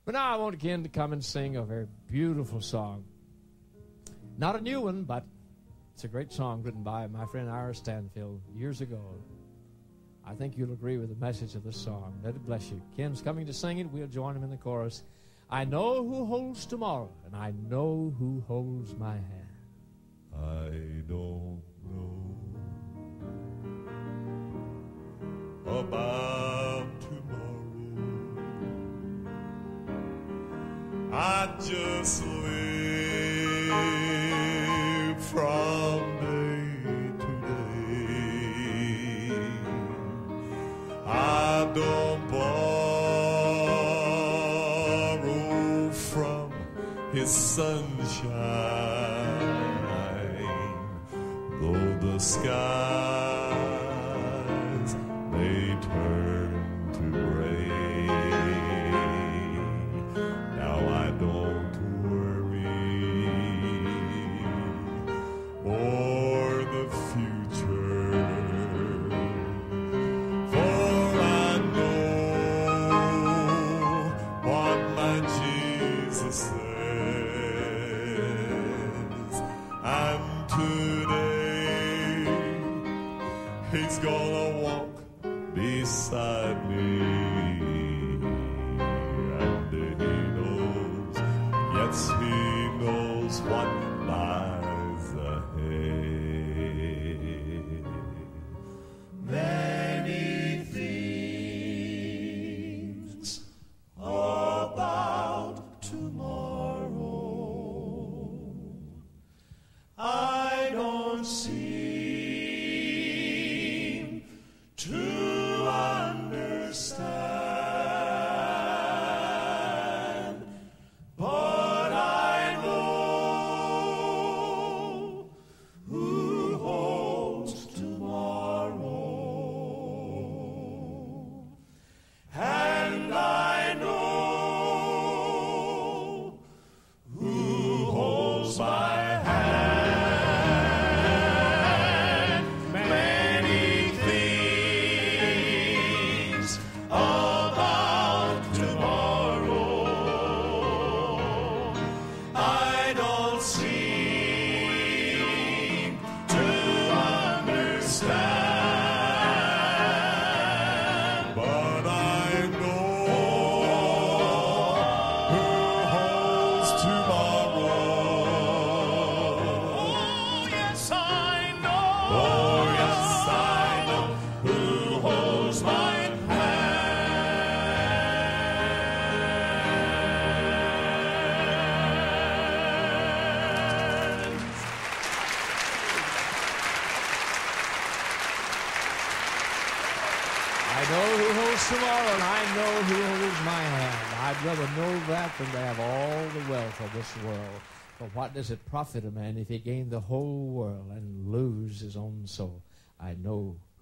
But now I want Ken to come and sing a very beautiful song. Not a new one, but it's a great song written by my friend Ira Stanfield years ago. I think you'll agree with the message of this song. Let it bless you. Ken's coming to sing it. We'll join him in the chorus. I know who holds tomorrow, and I know who holds my hand. I don't know about tomorrow. I just live from day to day. I don't borrow from his sunshine, though the skies may turn to gray. Now I don't worry for the future, for I know what my Jesus says, and today He's gonna walk beside me, and He knows, yes, He knows what lies ahead. Many things about tomorrow I don't seem to understand, but I know who holds tomorrow, and I know who holds my hand. Many things about tomorrow I don't seem to understand, but I know who holds tomorrow. Oh, yes, I know. Oh, yes, I know who holds my hand. I know who holds tomorrow, and I know who holds my hand. I'd rather know that than to have all the wealth of this world. For what does it profit a man if he gain the whole world and lose his own soul? I know